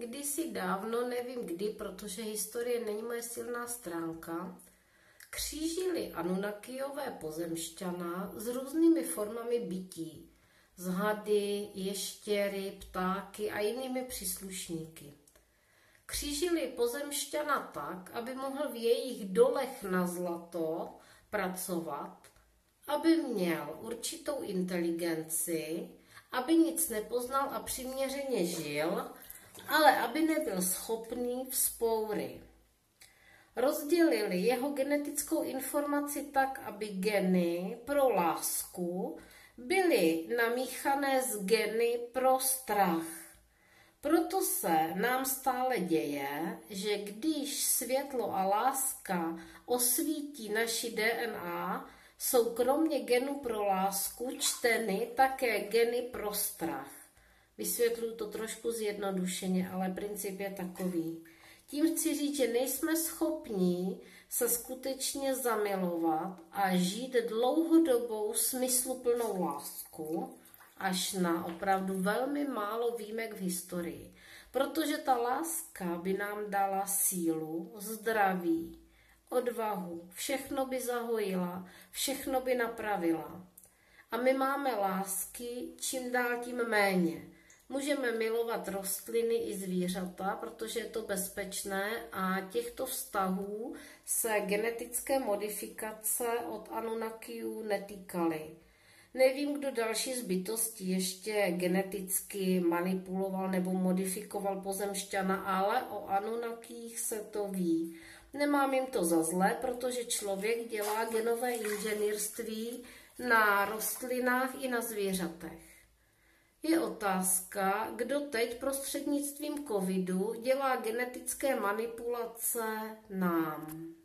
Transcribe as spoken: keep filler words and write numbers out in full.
kdysi dávno, nevím kdy, protože historie není moje silná stránka, křížili Anunnakijové pozemšťana s různými formami bytí, z hady, ještěry, ptáky a jinými příslušníky. Křížili pozemšťana tak, aby mohl v jejich dolech na zlato pracovat, aby měl určitou inteligenci, aby nic nepoznal a přiměřeně žil, ale aby nebyl schopný vzpoury. Rozdělili jeho genetickou informaci tak, aby geny pro lásku byly namíchané s geny pro strach. Proto se nám stále děje, že když světlo a láska osvítí naši D N A, jsou kromě genů pro lásku čteny také geny pro strach. Vysvětluji to trošku zjednodušeně, ale princip je takový. Tím chci říct, že nejsme schopní se skutečně zamilovat a žít dlouhodobou smysluplnou lásku, až na opravdu velmi málo výjimek v historii. Protože ta láska by nám dala sílu, zdraví, odvahu, všechno by zahojila, všechno by napravila. A my máme lásky čím dál tím méně. Můžeme milovat rostliny i zvířata, protože je to bezpečné a těchto vztahů se genetické modifikace od Anunnakijů netýkaly. Nevím, kdo další z bytostí ještě geneticky manipuloval nebo modifikoval pozemšťana, ale o Anunnakijích se to ví. Nemám jim to za zlé, protože člověk dělá genové inženýrství na rostlinách i na zvířatech. Je otázka, kdo teď prostřednictvím covidu dělá genetické manipulace nám.